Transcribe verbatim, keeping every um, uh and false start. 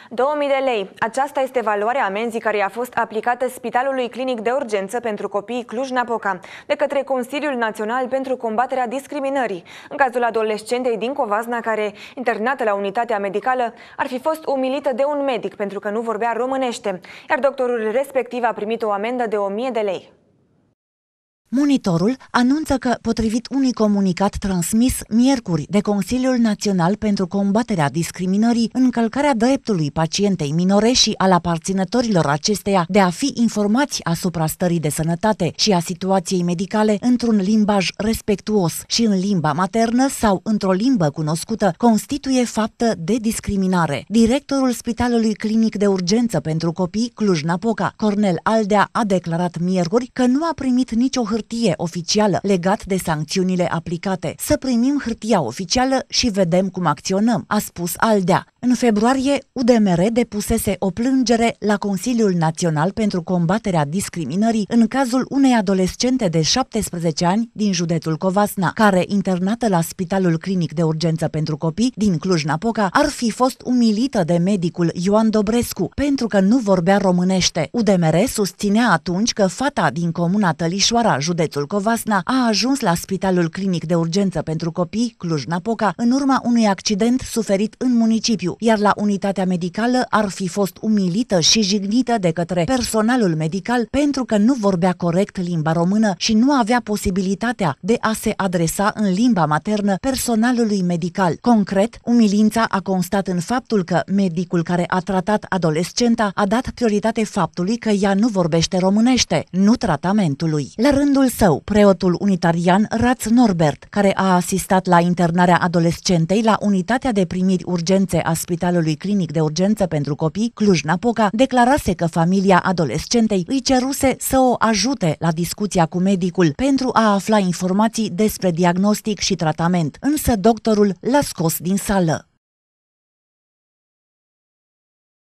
două mii de lei. Aceasta este valoarea amenzii care i-a fost aplicată Spitalului Clinic de Urgență pentru Copii Cluj-Napoca de către Consiliul Național pentru Combaterea Discriminării, în cazul adolescentei din Covasna care, internată la unitatea medicală, ar fi fost umilită de un medic pentru că nu vorbea românește, iar doctorul respectiv a primit o amendă de o mie de lei. Monitorul anunță că, potrivit unui comunicat transmis miercuri de Consiliul Național pentru Combaterea Discriminării, încălcarea dreptului pacientei minore și al aparținătorilor acesteia de a fi informați asupra stării de sănătate și a situației medicale într-un limbaj respectuos și în limba maternă sau într-o limbă cunoscută, constituie faptă de discriminare. Directorul Spitalului Clinic de Urgență pentru Copii Cluj-Napoca, Cornel Aldea, a declarat miercuri că nu a primit nicio hârtie hârtie oficială legat de sancțiunile aplicate. Să primim hârtia oficială și vedem cum acționăm, a spus Aldea. În februarie, U D M R depusese o plângere la Consiliul Național pentru Combaterea Discriminării în cazul unei adolescente de șaptesprezece ani din județul Covasna, care, internată la Spitalul Clinic de Urgență pentru Copii din Cluj-Napoca, ar fi fost umilită de medicul Ioan Dobrescu pentru că nu vorbea românește. U D M R susținea atunci că fata din comuna Tălișoara, județul Covasna, a ajuns la Spitalul Clinic de Urgență pentru Copii Cluj-Napoca în urma unui accident suferit în municipiu, iar la unitatea medicală ar fi fost umilită și jignită de către personalul medical pentru că nu vorbea corect limba română și nu avea posibilitatea de a se adresa în limba maternă personalului medical. Concret, umilința a constat în faptul că medicul care a tratat adolescenta a dat prioritate faptului că ea nu vorbește românește, nu tratamentului. La rândul său, preotul unitarian Raț Norbert, care a asistat la internarea adolescentei la unitatea de primiri urgențe a Spitalului Clinic de Urgență pentru Copii Cluj-Napoca, declarase că familia adolescentei îi ceruse să o ajute la discuția cu medicul pentru a afla informații despre diagnostic și tratament, însă doctorul l-a scos din sală.